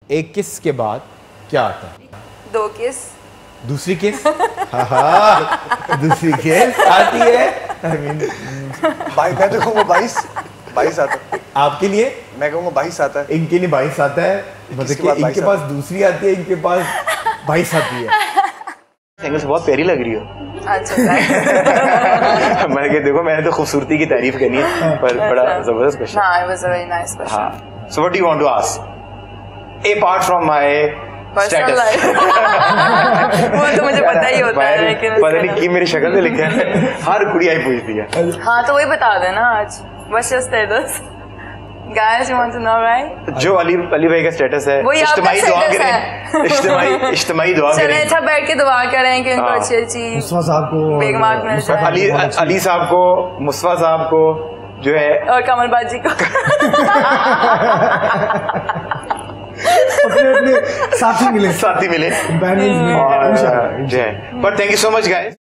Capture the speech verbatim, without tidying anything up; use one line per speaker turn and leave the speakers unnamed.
एक किस के बाद क्या आता है?
दो किस।
दूसरी किस? हाँ दूसरी किस आती है। I mean,
भाई मैं तो कहूँगा बाईस बाईस आता है।
आपके लिए?
मैं कहूँगा बाईस आता है।
इनके लिए बाईस आता है, मतलब कि इनके पास दूसरी आती है, इनके पास बाईस आती है।
एंगल से बहुत प्यारी लग रही हो।
अच्छा
मैंने कहा देखो मैंने तो खूबसूरती की तारीफ करी है, पर बड़ा जबरदस्त क्वेश्चन।
हाँ, it was a very nice question.
हाँ, so what do you want to ask? Apart from my
Personal
status.
life. वो तो मुझे पता ही होता है, लेकिन
पता नहीं कि मेरी शक्ल पे लिखा है, हर कुड़ी आई पूछती है।
हाँ तो वही बता देना आज। What's your status? Guys, you want to know, right?
जो अली अली भाई का स्टेटस है,
वही आपका
इज्तिमाई दुआ
status
करें,
है।
इज्तिमाई इज्तिमाई दुआ
चले
करें।
अच्छा बैठ के दुआ करें कि उनको
हाँ।
अच्छी अच्छी
मुस्तफा साहब को,
बेगमात मिल जाए।
अली अली साहब को, मुस्तफा साहब को जो है,
और कमल बाजी को
अपने अपने साथी मिले,
साथी मिले
बैनर्स मिले।
और जो है। पर thank you so much guys.